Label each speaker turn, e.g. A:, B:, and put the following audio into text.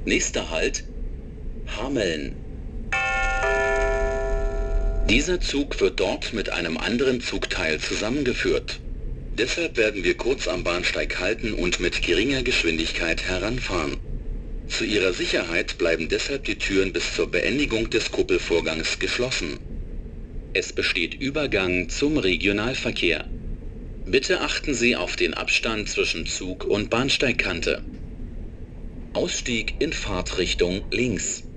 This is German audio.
A: Nächster Halt, Hameln. Dieser Zug wird dort mit einem anderen Zugteil zusammengeführt. Deshalb werden wir kurz am Bahnsteig halten und mit geringer Geschwindigkeit heranfahren. Zu Ihrer Sicherheit bleiben deshalb die Türen bis zur Beendigung des Kuppelvorgangs geschlossen. Es besteht Übergang zum Regionalverkehr. Bitte achten Sie auf den Abstand zwischen Zug und Bahnsteigkante. Ausstieg in Fahrtrichtung links.